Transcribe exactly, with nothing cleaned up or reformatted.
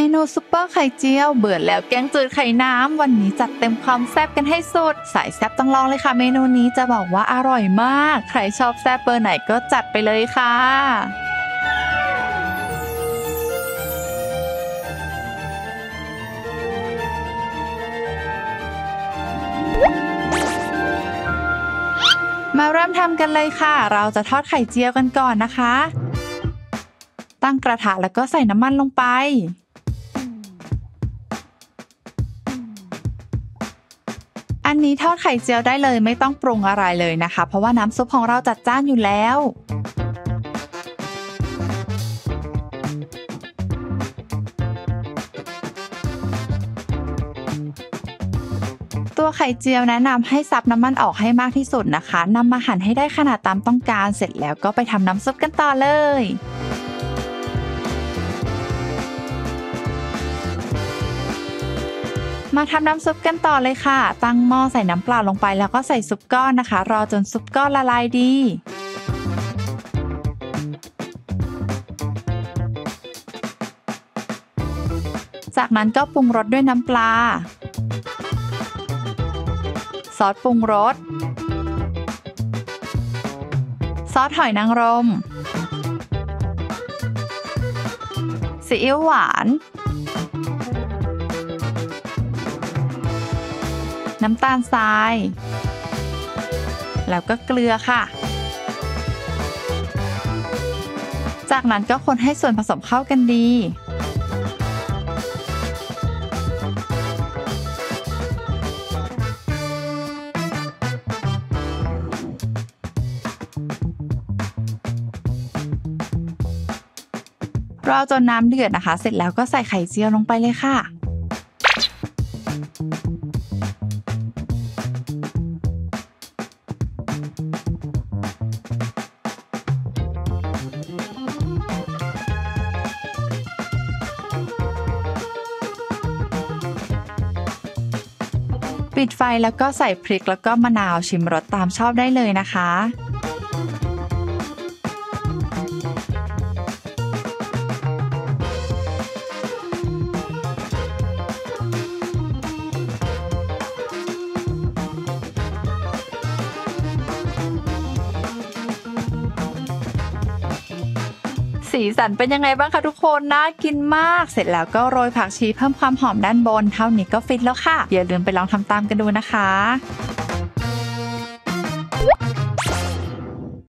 นูซุปเปอร์ไข่เจียวเบื่อแล้วแกงจืดไข่น้ำวันนี้จัดเต็มความแซ่บกันให้สุดสายแซ่บต้องลองเลยค่ะเมนูนี้จะบอกว่าอร่อยมากใครชอบแซ่บเบอร์ไหนก็จัดไปเลยค่ะมาเริ่มทำกันเลยค่ะเราจะทอดไข่เจียวกันก่อนนะคะตั้งกระทะแล้วก็ใส่น้ำมันลงไปอันนี้ทอดไข่เจียวได้เลยไม่ต้องปรุงอะไรเลยนะคะเพราะว่าน้ำซุปของเราจัดจ้านอยู่แล้วตัวไข่เจียวแนะนำให้ซับน้ำมันออกให้มากที่สุดนะคะนำมาหั่นให้ได้ขนาดตามต้องการเสร็จแล้วก็ไปทำน้ำซุปกันต่อเลยมาทำน้ำซุปกันต่อเลยค่ะตั้งหม้อใส่น้ำเปล่าลงไปแล้วก็ใส่ซุปก้อนนะคะรอจนซุปก้อนละลายดีจากนั้นก็ปรุงรสด้วยน้ำปลาซอสปรุงรสซอสหอยนางรมซีอิ๊วหวานน้ำตาลทรายแล้วก็เกลือค่ะจากนั้นก็คนให้ส่วนผสมเข้ากันดีรอจนน้ำเดือดนะคะเสร็จแล้วก็ใส่ไข่เจียวลงไปเลยค่ะปิดไฟแล้วก็ใส่พริกแล้วก็มะนาวชิมรสตามชอบได้เลยนะคะสีสันเป็นยังไงบ้างคะทุกคนน่ากินมากเสร็จแล้วก็โรยผักชีเพิ่มความหอมด้านบนเท่านี้ก็ฟินแล้วค่ะอย่าลืมไปลองทำตามกันดูนะคะ